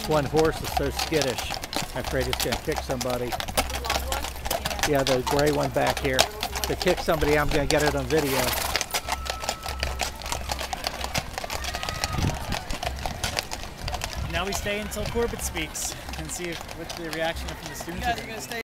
one horse is so skittish. I'm afraid it's going to kick somebody. The long one? Yeah, the gray one back here. To kick somebody, I'm going to get it on video. Now we stay until Corbett speaks and see what the reaction from the students is.